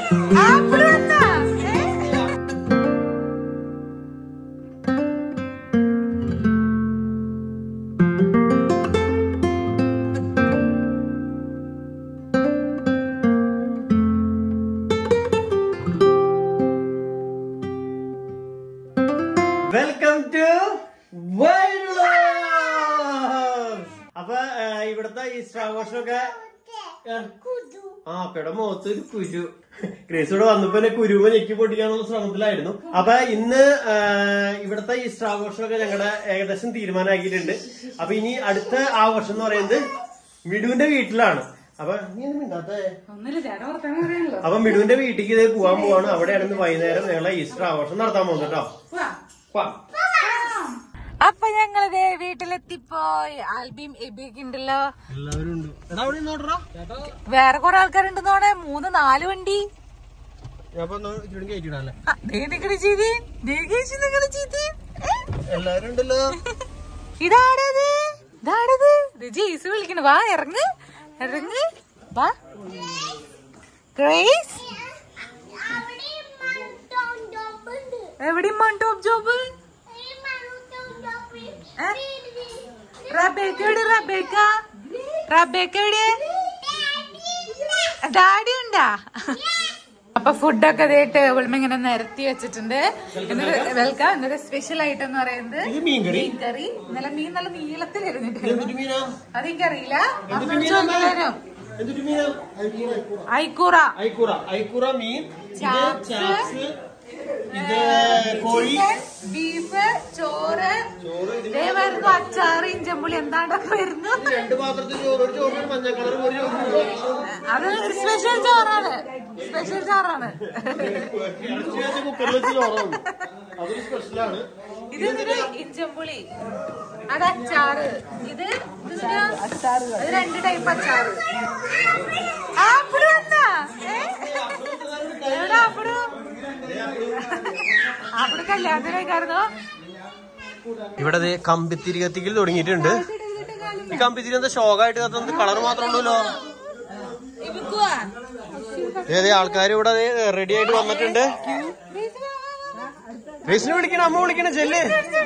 Welcome to wild vlogs. അപ്പൊ ഇവിടുത്തെ Easter ആഘോഷമൊക്കെ അപ്പയുടെ മുഖത്ത് ഒരു കുരു ക്രേസ് ഇവിടെ വന്നപ്പോ കുരുമ ഞെക്കി പൊട്ടിക്കാനുള്ള ശ്രമത്തിലായിരുന്നു. അപ്പൊ ഇന്ന് ഇവിടുത്തെ ഈസ്റ്റർ ആഘോഷമൊക്കെ ഞങ്ങളുടെ ഏകദേശം തീരുമാനമാക്കിയിട്ടുണ്ട്. അപ്പൊ ഇനി അടുത്ത ആഘോഷം എന്ന് പറയുന്നത് മിടുവിന്റെ വീട്ടിലാണ്. അപ്പൊ അപ്പൊ മിടുവിന്റെ വീട്ടിലേക്ക് ഇത് പോവാൻ പോവാണ്. അവിടെയാണ് വൈകുന്നേരം ഞങ്ങളെ ഈസ്റ്റർ ആഘോഷം നടത്താൻ പോകുന്നത് കേട്ടോ. അപ്പൊ ഞങ്ങളിത് വീട്ടിലെത്തിപ്പോയി. ആൽബിയും എബിയൊക്കെ ഉണ്ടല്ലോ. എല്ലാവരും ഉണ്ട്. വേറെ കൊറേ ആൾക്കാരുണ്ടെന്നോടെ 3-4 വണ്ടി. എല്ലാരും ഉണ്ടല്ലോ. ഇതാടത് ഇതാടത് ജെയ്സ് വിളിക്കണ. വാ ഇറങ്ങ് ഇറങ്ങ് വാ. ഗ്രേസ് എവിടെ ടോപ്പ് ജോബ്? റബേക്ക എവിടെ? റബേക്ക എവിടെ? ഡാഡി ഉണ്ടാ? അപ്പൊ ഫുഡൊക്കെ ടേബിളിൽ ഇങ്ങനെ നിരത്തി വെച്ചിട്ടുണ്ട്. വെൽക്കം. ഇന്നത്തെ സ്പെഷ്യൽ ഐറ്റം എന്ന് പറയുന്നത് മീൻ കറി. ഇന്നലെ മീൻ നല്ല നീളത്തിൽ ഇരുന്നിട്ട് അതെനിക്കറിയില്ല. ഐക്കൂറ മീൻ, ഇത് കോഴി, ബീഫ്, ചോറ്, വരുന്നു അച്ചാറ്, ഇഞ്ചമ്പുളി എന്താണ്ടൊക്കെ വരുന്നു. 2 പാത്രത്തിൽ ചോറ്, ഒരു ചോറ് മഞ്ഞ കളർ, ഒരു ചോറ്. അത് സ്പെഷ്യൽ ചോറാണ്. സ്പെഷ്യൽ ചോറാണ്. കുക്കറിൽ വെച്ച് ചോറാണ്. അതൊരു സ്പെഷ്യലാണ്. ഇത് ഇഞ്ചമ്പുളി, അത് അച്ചാറ്. ഇത് 2 ടൈപ്പ് അച്ചാറ്. ആപ്പിള് വന്നാ എവിടെ? ആപ്പിള് കല്യാണത്തിലേക്കായിരുന്നു. ഇവിടെ കമ്പിത്തിരി കത്തിക്കൽ തുടങ്ങിയിട്ടുണ്ട്. ഈ കമ്പിത്തിരി എന്താ ഷോക്കായിട്ട് കത്തുന്നത്? കളർ മാത്രം ഉണ്ടല്ലോ. ഏതേ ആൾക്കാർ ഇവിടെ റെഡി ആയിട്ട് വന്നിട്ടുണ്ട്. റേസിനെ വിളിക്കണം, അമ്മ വിളിക്കണം. ചെല്ല്.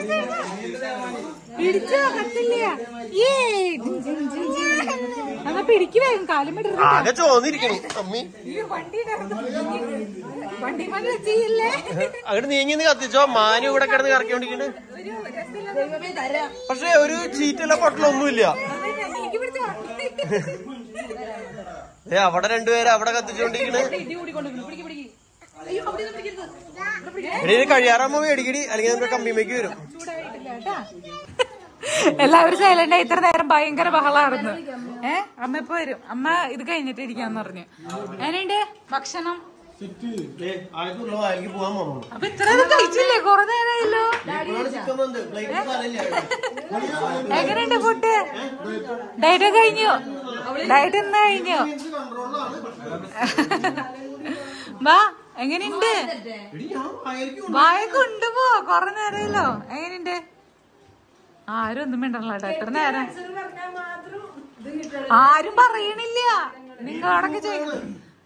ആകെ ചോന്നിരിക്കണം അമ്മി. അങ്ങോട്ട് നീങ്ങി കത്തിച്ചോ. മാനു ഇവിടെ കിടന്ന് കറക്കിക്കൊണ്ടിരിക്കണ്. പക്ഷെ ഒരു ചീറ്റല്ല പൊട്ടലൊന്നുമില്ല. അവിടെ 2 പേര് അവിടെ കത്തിച്ചോണ്ടിരിക്കണ്. എടീ കഴിയാറാകുമ്പോ മേടിക്കടി, അല്ലെങ്കിൽ നമ്മുടെ കമ്പിമേക്ക് വരും. എല്ലാവരും സൈലന്റ് ആയി. ഇത്ര നേരം ഭയങ്കര ബഹളായിരുന്നു. അമ്മ ഇപ്പൊ വരും. അമ്മ ഇത് കഴിഞ്ഞിട്ട് ഇരിക്കാന്ന് പറഞ്ഞു. എങ്ങനെയുണ്ട് ഭക്ഷണം? അപ്പൊ ഇത്ര കഴിച്ചില്ലേ? കുറെ നേരമായല്ലോ. എങ്ങനെയുണ്ട് ഫുഡ്? ഡയറ്റ് കഴിഞ്ഞു? ഡയറ്റ് എന്നാ കഴിഞ്ഞു? വാ. എങ്ങനെയുണ്ട്? വായ കൊണ്ടുപോ. കൊറേ നേരമല്ലോ. എങ്ങനെയുണ്ട്? ആരും ഒന്നും മിണ്ടല്ലോ. എത്ര നേരം ആരും പറയണില്ല. നിങ്ങളോടൊക്കെ ചോദിക്കും.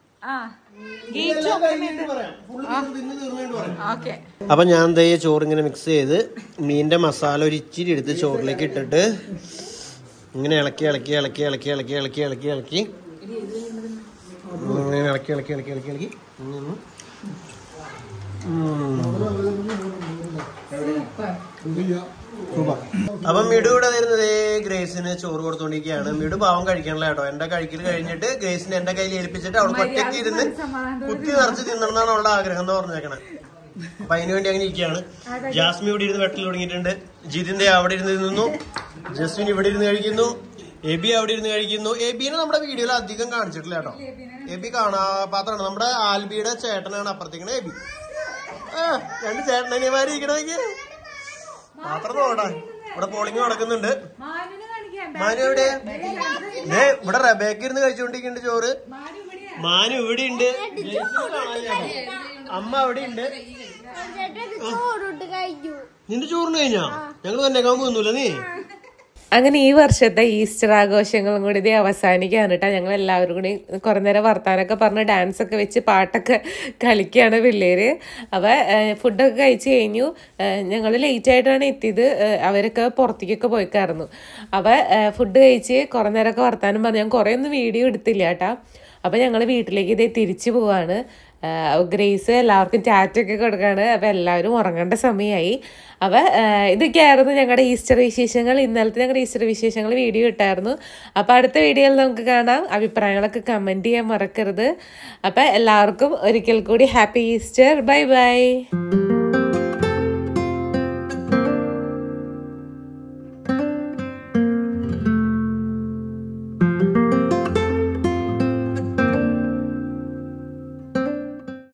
അപ്പൊ ഞാൻ ചോറിങ്ങനെ മിക്സ് ചെയ്ത് മീനിന്റെ മസാല ഒരു ഇച്ചിരി എടുത്ത് ചോറിലേക്ക് ഇട്ടിട്ട് ഇങ്ങനെ ഇളക്കി ഇളക്കി ഇളക്കി ഇളക്കി ഇളക്കി ഇളക്കി ഇളക്കി ഇളക്കി ഇങ്ങനെ ഇളക്കി ഇളക്കി ഇളക്കി ഇളക്കി ഇളക്കി അപ്പൊ മിടു ഇവിടെ വരുന്നത് ഗ്രേസിന് ചോറ് കൊടുത്തോണ്ടിരിക്കുകയാണ്. മിടു പാവം കഴിക്കണല്ലോ കേട്ടോ. എന്റെ കഴിക്കൽ കഴിഞ്ഞിട്ട് ഗ്രേസിന് എന്റെ കയ്യിൽ ഏൽപ്പിച്ചിട്ട് അവൾക്ക് ഒറ്റയ്ക്ക് ഇരുന്ന് കുത്തി നിറച്ച് തിന്നണമെന്നാണ് അവളുടെ ആഗ്രഹം എന്ന് പറഞ്ഞേക്കണേ. അപ്പൊ അതിനു വേണ്ടി അങ്ങനെ ഇരിക്കുകയാണ്. ജാസ്മി ഇവിടെ ഇരുന്ന് വെട്ടൽ തുടങ്ങിയിട്ടുണ്ട്. ജിതിന്റെ അവിടെ ഇരുന്ന് നിന്നു. ജസ്മിൻ ഇവിടെ ഇരുന്ന് കഴിക്കുന്നു. എബി അവിടെ ഇരുന്ന് കഴിക്കുന്നു. എബിനെ നമ്മുടെ വീഡിയോയിൽ അധികം കാണിച്ചിട്ടില്ല കേട്ടോ. എബി കാണാപാത്രാണ്. നമ്മുടെ ആൽബിയുടെ ചേട്ടനാണ് അപ്പുറത്തേക്കണ എബി. 2 ചേട്ടനനിയന്മാരിക്കണമെങ്കിൽ പാത്രം നോക്കട്ടെ. ഇവിടെ പോളിംഗ് നടക്കുന്നുണ്ട്. മാനു എവിടെ? ഇവിടെ റബേക്ക ഇരുന്ന് കഴിച്ചുകൊണ്ടിരിക്കുന്നുണ്ട് ചോറ്. മാനു ഇവിടെ ഉണ്ട്. അമ്മ അവിടെ ഉണ്ട്. നിന്റെ ചോറിന് കഴിഞ്ഞാ? ഞങ്ങള് തന്നെക്കാൻ പോകുന്നില്ല. നീ അങ്ങനെ ഈ വർഷത്തെ ഈസ്റ്റർ ആഘോഷങ്ങളും കൂടി ഇത് അവസാനിക്കുകയാണ് കേട്ടോ. ഞങ്ങൾ എല്ലാവരും കൂടി കുറേ നേരം വർത്താനൊക്കെ പറഞ്ഞ് ഡാൻസൊക്കെ വെച്ച് പാട്ടൊക്കെ കളിക്കുകയാണ് പിള്ളേര്. അപ്പോൾ ഫുഡൊക്കെ കഴിച്ച് കഴിഞ്ഞു. ഞങ്ങൾ ലേറ്റായിട്ടാണ് എത്തിയത്. അവരൊക്കെ പുറത്തേക്കൊക്കെ പോയിക്കായിരുന്നു. അപ്പോൾ ഫുഡ് കഴിച്ച് കുറേ നേരമൊക്കെ വർത്താനം പറഞ്ഞ് ഞാൻ കുറേ ഒന്നും വീഡിയോ എടുത്തില്ല കേട്ടോ. അപ്പോൾ ഞങ്ങൾ വീട്ടിലേക്ക് ഇതേ തിരിച്ചു പോവാണ്. ഗ്രേസ് എല്ലാവർക്കും ടാറ്റൊക്കെ കൊടുക്കുകയാണ്. അപ്പോൾ എല്ലാവരും ഉറങ്ങേണ്ട സമയമായി. അപ്പോൾ ഇതൊക്കെയായിരുന്നു ഞങ്ങളുടെ ഈസ്റ്റർ വിശേഷങ്ങൾ. ഇന്നലത്തെ ഞങ്ങളുടെ ഈസ്റ്റർ വിശേഷങ്ങൾ വീഡിയോ ഇട്ടായിരുന്നു. അപ്പോൾ അടുത്ത വീഡിയോയിൽ നമുക്ക് കാണാം. അഭിപ്രായങ്ങളൊക്കെ കമൻറ്റ് ചെയ്യാൻ മറക്കരുത്. അപ്പോൾ എല്ലാവർക്കും ഒരിക്കൽ കൂടി ഹാപ്പി ഈസ്റ്റർ. Bye bye.